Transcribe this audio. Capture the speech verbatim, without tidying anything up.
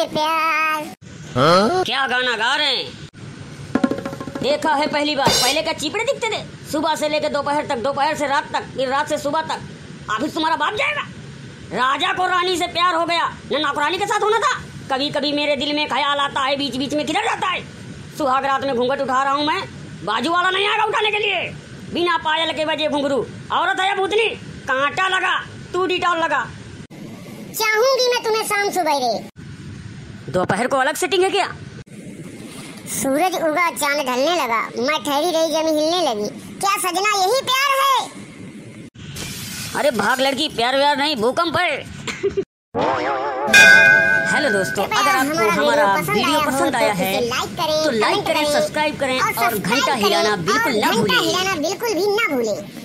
प्यार। हाँ? क्या गाना गा रहे हैं? देखा है पहली बार। पहले क्या चीपड़े दिखते थे? सुबह से लेकर दोपहर तक, दोपहर से रात तक, फिर रात से सुबह तक। ऑफिस तुम्हारा बाप जाएगा। राजा को रानी से प्यार हो गया, न नौकरानी के साथ होना था। कभी कभी मेरे दिल में ख्याल आता है, बीच बीच में किधर जाता है। सुहाग रात में घूंघट उठा रहा हूँ मैं, बाजू वाला नहीं आएगा उठाने के लिए। बिना पायल के बजे घुंघरू। औरत है या भूतनी? कांटा लगा, तू डिटॉल लगा। चाहूंगी मैं तुम्हें शाम सुबेरे। दोपहर को अलग सेटिंग है क्या? सूरज उगा, चांद ढलने लगा, मैं ठहरी रही, जमी हिलने लगी। क्या सजना यही प्यार है? अरे भाग लड़की, प्यार व्यार नहीं, भूकंप है। हेलो दोस्तों, अगर आपको हमारा वीडियो पसंद आया है तो लाइक करें, सब्सक्राइब करें और घंटा हिलाना बिल्कुल ना भूलें। बिल्कुल भी ना भूलें।